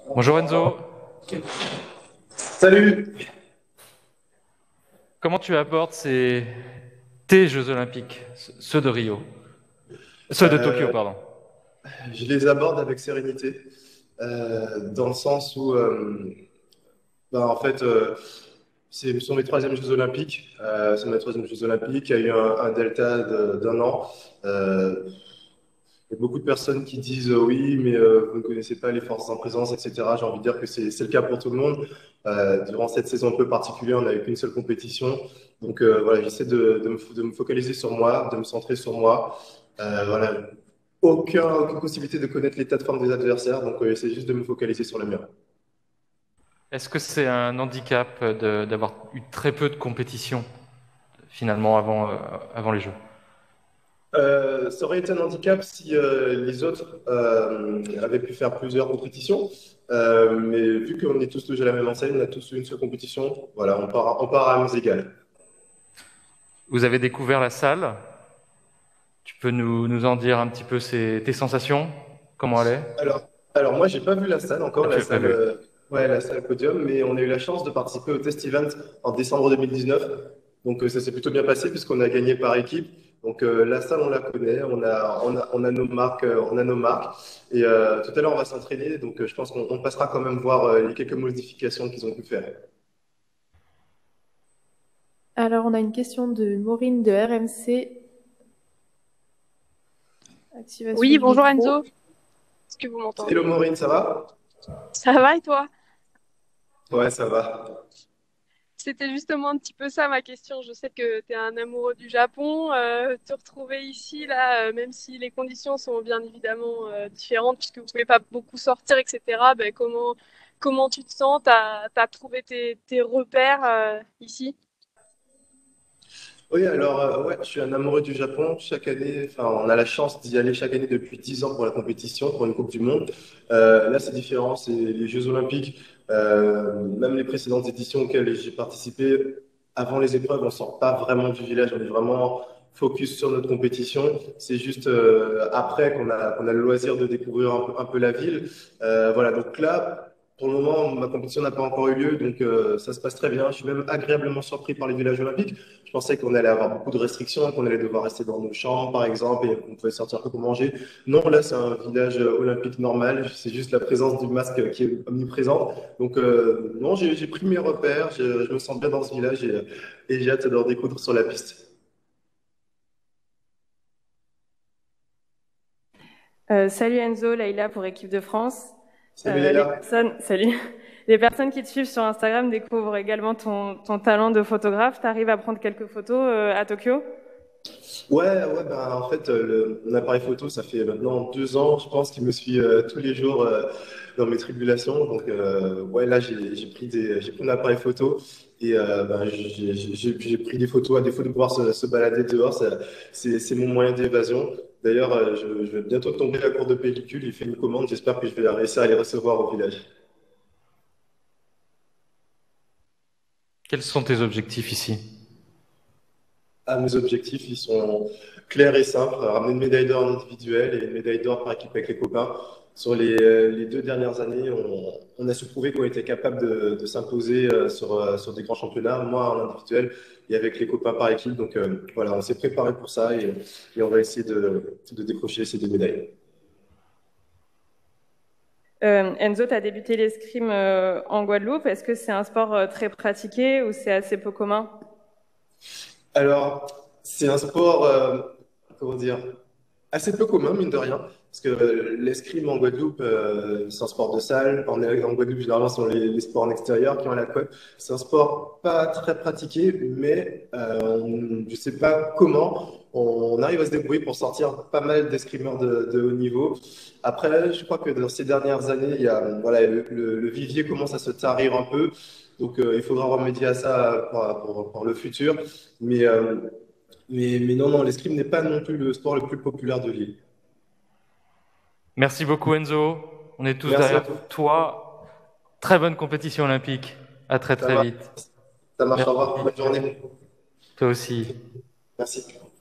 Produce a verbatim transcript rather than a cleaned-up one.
Bonjour Enzo, Salut! comment tu abordes ces tes Jeux Olympiques, ceux de Rio, ceux de Tokyo, Euh, pardon. je les aborde avec sérénité, euh, dans le sens où, euh, bah, en fait, euh, c'est- ce sont mes troisièmes Jeux Olympiques. Euh, c'est mes troisièmes Jeux Olympiques. Il y a eu un, un delta de- d'un an. Euh, il y a beaucoup de personnes qui disent euh, oui, mais euh, vous ne connaissez pas les forces en présence, et cetera. J'ai envie de dire que c'est c'est le cas pour tout le monde. Euh, durant cette saison un peu particulière, on n'avait qu'une seule compétition. Donc euh, voilà, j'essaie de, de me, de me focaliser sur moi, de me centrer sur moi. Euh, voilà, aucun, aucune possibilité de connaître l'état de forme des adversaires, donc euh, j'essaie juste de me focaliser sur le mien. Est-ce que c'est un handicap de- d'avoir eu très peu de compétition finalement avant, euh, avant les Jeux? Euh, ça aurait été un handicap si euh, les autres euh, avaient pu faire plusieurs compétitions. Euh, mais vu qu'on est tous logés à la même enseigne, on a tous eu une seule compétition, voilà, on part, on part à armes égales. Vous avez découvert la salle, tu peux nous, nous en dire un petit peu ces- tes sensations, comment elle est? Alors, alors moi, j'ai pas vu la salle encore, Ah, la tu l'as pas salle, vu. euh, ouais, la salle podium, mais on a eu la chance de participer au test event en décembre deux mille dix-neuf. Donc euh, ça s'est plutôt bien passé puisqu'on a gagné par équipe. Donc euh, la salle, on la connaît, on a, on a, on a nos marques, euh, on a nos marques. Et euh, tout à l'heure, on va s'entraîner, donc euh, je pense qu'on on passera quand même voir euh, les quelques modifications qu'ils ont pu faire. Alors, on a une question de Maureen de R M C. Activation Oui, du bonjour micro. Enzo. Est-ce que vous Hello m'entendez? Maureen, ça va? Ça va et toi? Ouais, ça va. C'était justement un petit peu ça ma question. Je sais que tu es un amoureux du Japon. Euh, te retrouver ici, là, euh, même si les conditions sont bien évidemment euh, différentes, puisque vous pouvez pas beaucoup sortir, et cetera, ben, comment, comment tu te sens? T'as, t'as trouvé tes, tes repères euh, ici? Oui, alors, euh, ouais, je suis un amoureux du Japon. Chaque année, enfin, on a la chance d'y aller chaque année depuis dix ans pour la compétition, pour une Coupe du Monde. Euh, là, c'est différent, c'est les Jeux Olympiques. Euh, même les précédentes éditions auxquelles j'ai participé, avant les épreuves, on sort pas vraiment du village, on est vraiment focus sur notre compétition. C'est juste euh, après qu'on a, qu'on a le loisir de découvrir un peu, un peu la ville. Euh, voilà, donc là, pour le moment, ma compétition n'a pas encore eu lieu, donc euh, ça se passe très bien. Je suis même agréablement surpris par les villages olympiques. Je pensais qu'on allait avoir beaucoup de restrictions, qu'on allait devoir rester dans nos chambres, par exemple, et qu'on pouvait sortir que pour manger. Non, là, c'est un village euh, olympique normal. C'est juste la présence du masque qui est omniprésente. Donc, euh, non, j'ai j'ai pris mes repères. Je, je me sens bien dans ce village et, et j'ai hâte de le découdre sur la piste. Euh, salut Enzo, Laïla pour Équipe de France. Salut Euh, les Léla. personnes, salut. Les personnes qui te suivent sur Instagram découvrent également ton, ton talent de photographe. Tu arrives à prendre quelques photos euh, à Tokyo? Ouais, ouais, bah, en fait, euh, le, mon appareil photo, ça fait maintenant deux ans, je pense, qu'il me suit euh, tous les jours euh, dans mes tribulations. Donc, euh, ouais, là, j'ai j'ai pris des, j'ai pris un appareil photo et euh, bah, j'ai j'ai- j'ai- j'ai pris des photos à défaut de pouvoir se, se balader dehors. ça- C'est c'est mon moyen d'évasion. D'ailleurs, euh, je, je vais bientôt tomber à court de pellicule. Il fait une commande. J'espère que je vais réussir à les recevoir au village. Quels sont tes objectifs ici? Ah, mes objectifs, ils sont clairs et simples. Ramener une médaille d'or en individuel et une médaille d'or par équipe avec les copains. Sur les, euh, les deux dernières années, on, on a su prouver qu'on était capable de, de s'imposer euh, sur, euh, sur des grands championnats, moi en individuel et avec les copains par équipe. Donc euh, voilà, on s'est préparé pour ça et, et on va essayer de, de décrocher ces deux médailles. Euh, Enzo, tu as débuté l'escrime euh, en Guadeloupe. Est-ce que c'est un sport euh, très pratiqué ou c'est assez peu commun? Alors, c'est un sport, euh, comment dire, assez peu commun, mine de rien, parce que euh, l'escrime en Guadeloupe, euh, c'est un sport de salle. En, en Guadeloupe, généralement, ce sont les, les sports en extérieur qui ont la côte. C'est un sport pas très pratiqué, mais euh, on- je sais pas comment on arrive à se débrouiller pour sortir pas mal d'escrimeurs de, de haut niveau. Après, je crois que dans ces dernières années, il y a, voilà, le, le- le vivier commence à se tarir un peu. Donc, euh, il faudra remédier à ça pour, pour- pour le futur. Mais, euh, mais, mais non, non, l'escrime n'est pas non plus le sport le plus populaire de l'île. Merci beaucoup Enzo, on est tous Merci à derrière toi. toi. Très bonne compétition olympique. À très Ça très marche. vite. Ça marche. Au Merci. revoir. Bonne journée. Toi aussi. Merci.